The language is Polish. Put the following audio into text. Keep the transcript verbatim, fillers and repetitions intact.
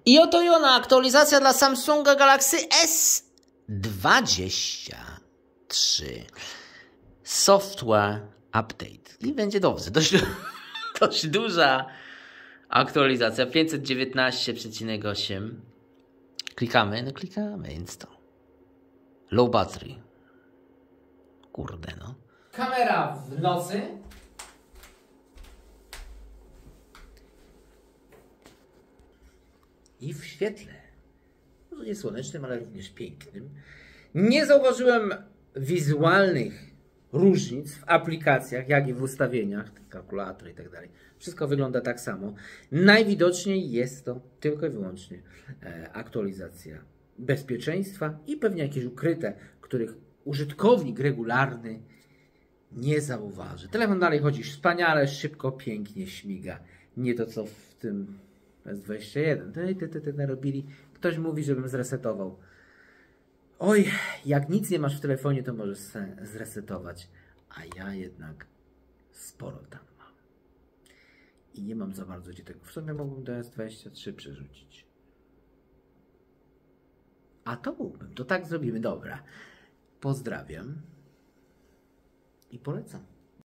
I oto i ona, aktualizacja dla Samsunga Galaxy S dwadzieścia trzy. Software update. I będzie dobrze. Dość, dość duża aktualizacja. pięćset dziewiętnaście przecinek osiem. Klikamy, no klikamy, więc to. Low battery. Kurde, no. Kamera w nocy. I w świetle. Może nie słonecznym, ale również pięknym. Nie zauważyłem wizualnych różnic w aplikacjach, jak i w ustawieniach, kalkulator i tak dalej. Wszystko wygląda tak samo. Najwidoczniej jest to tylko i wyłącznie e, aktualizacja bezpieczeństwa i pewnie jakieś ukryte, których użytkownik regularny nie zauważy. Telefon dalej chodzi wspaniale, szybko, pięknie śmiga. Nie to co w tym S dwadzieścia jeden. Ty, ty, ty, ty narobili. Ktoś mówi, żebym zresetował. Oj, jak nic nie masz w telefonie, to możesz se zresetować. A ja jednak sporo tam mam. I nie mam za bardzo gdzie tego. W sumie mógłbym do S dwadzieścia trzy przerzucić. A to mógłbym. To tak zrobimy. Dobra. Pozdrawiam. I polecam.